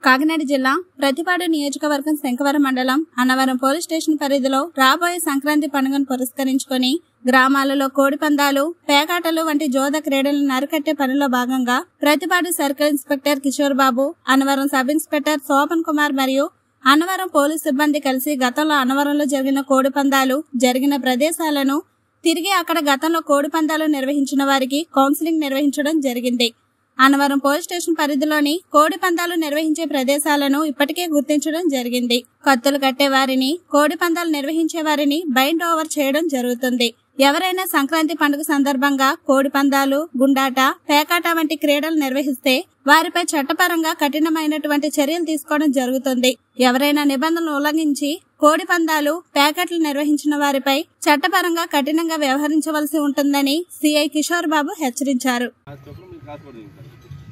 కాకినాడ జిల్లా ప్రతిపాడు నియోజకవర్గం శంకవరం మండలం అన్నవరం పోలీస్ స్టేషన్ పరిధిలో రాబోయే సంక్రాంతి పండుగను పురస్కరించుకొని గ్రామాలలో కోడిపందాలు, పేకాటలు వంటి జోద క్రీడలను అరికట్టే పనిలో భాగంగా Prathipadu circle inspector Kishore Babu, Annavaram sub inspector Shobhan Kumar మరియు అన్నవరం పోలీస్ సిబ్బంది కలిసి గతంలో అన్నవరంలో జరిగిన కోడిపందాలు జరిగిన ప్రదేశాలను తిరిగి అక్కడ గతంలో కోడిపందాలు నిర్వహించిన వారికి కౌన్సిలింగ్ నిర్వహించడం జరిగింది. అన్నవరం పోలీస్ స్టేషన్ పరిధిలోని కోడి పందాలు నిర్వహించే ప్రదేశాలను ఇప్పటికే గుర్తించడం జరిగింది. కత్తులు కట్టే వారిని, కోడి పందాలు నిర్వహించే వారిని బైండ్ ఓవర్ చేయడం జరుగుతుంది. ఎవరైనా సంక్రాంతి పండుగ సందర్భంగా కోడి పందాలు, గుండాట, పేకాట వంటి క్రీడలు నిర్వహిస్తే వారిపై చట్టపరంగా కఠినమైనటువంటి చర్యలు తీసుకోవడం జరుగుతుంది. ఎవరైనా నిబంధనలు ఉల్లంఘించి కోడి పందాలు, పేకాటలు నిర్వహించిన వారిపై చట్టపరంగా కఠినంగా వ్యవహరించవలసి ఉంటుందని సిఐ కిషోర్ బాబు హెచ్చరించారు.